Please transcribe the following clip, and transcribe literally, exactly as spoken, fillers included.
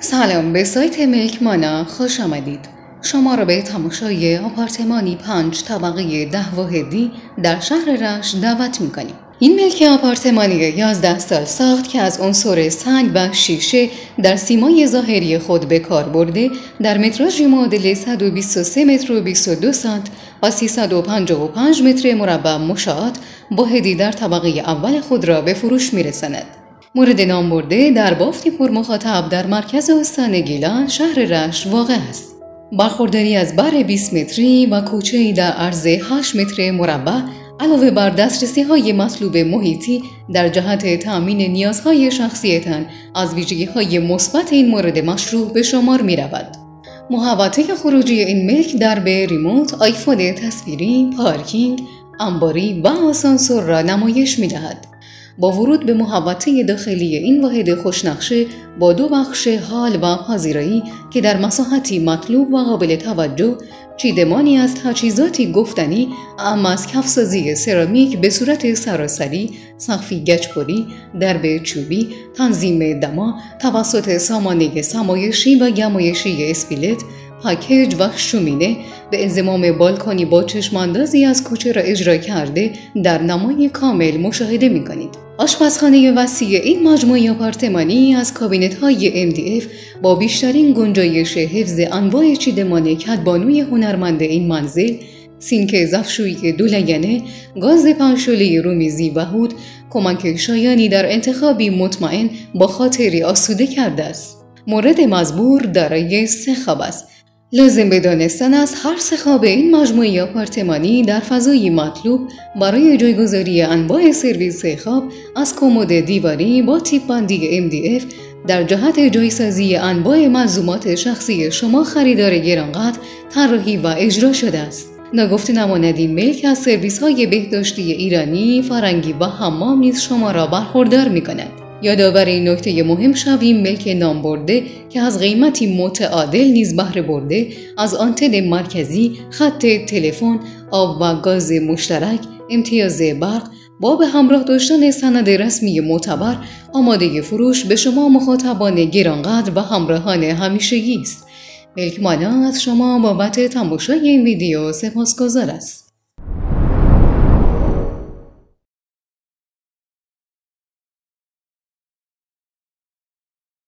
سلام، به سایت ملک مانا خوش آمدید. شما را به تماشای آپارتمانی پنج طبقه ده واحدی در شهر رشت دعوت می‌کنیم. این ملک آپارتمانی یازده سال ساخت که از عنصر سنگ و شیشه در سیمای ظاهری خود به کار برده، در متراژ معادل صد و بیست و سه متر و بیست و دو سانت و سیصد و پنجاه و پنج متر مربع مشاعات واحدی در طبقه اول خود را به فروش می‌رساند. مورد نام برده در بافتی پر مخاطب در مرکز استان گیلان شهر رشت واقع است. برخورداری از بر بیست متری و کوچه‌ای در عرض هشت متر مربع علاوه بر دسترسی‌های مطلوب محیطی در جهت تأمین نیازهای شخصیتان از ویژگی‌های مثبت این مورد مشروع به شمار می‌رود. محوطه خروجی این ملک درب ریموت، آیفون تصویری، پارکینگ، انباری و آسانسور را نمایش می‌دهد. با ورود به محوطه داخلی این واحد خوشنقشه با دو بخش حال و پذیرایی که در مساحتی مطلوب و قابل توجه، چیدمانی از تجهیزاتی گفتنی اما از کفسازی سرامیک به صورت سراسری، سقفی گچ‌پری، درب چوبی، تنظیم دما توسط سامانه سمایشی و گمایشی اسپیلت، پاکیج و شومینه به انضمام بالکنی با چشماندازی از کوچه را اجرا کرده در نمای کامل مشاهده می کنید. آشپزخانه وسیع این مجموعه آپارتمانی از کابینت‌های ام دی اف با بیشترین گنجایش حفظ انواع چیدمان کدبانوی هنرمند این منزل، سینک ظرفشویی دولگنه، گاز پنج‌شعله‌ای رومیزی و هود کمک شایانی در انتخابی مطمئن با خاطری آسوده کرده است. مورد مزبور دارای سه خواب است. لازم به دانستن از هر سه خواب این مجموعه آپارتمانی در فضایی مطلوب برای جایگذاری انواع سرویس خواب از کمد دیواری با تیپ بندی ام دی اف در جهت جایسازی انواع ملزومات شخصی شما خریدار گرانقدر طراحی و اجرا شده است. ناگفته نماند این ملک از سرویس‌های بهداشتی ایرانی، فرنگی و حمام نیز شما را برخوردار می‌کند. یادآور این نکته مهم شویم ملک نام برده که از قیمتی متعادل نیز بهره برده از آنتن مرکزی، خط تلفن، آب و گاز مشترک، امتیاز برق با به همراه داشتن سند رسمی معتبر آماده فروش به شما مخاطبان گرانقدر و همراهان همیشگی است. ملک مانا از شما بابت تماشای این ویدیو سپاسگزار است.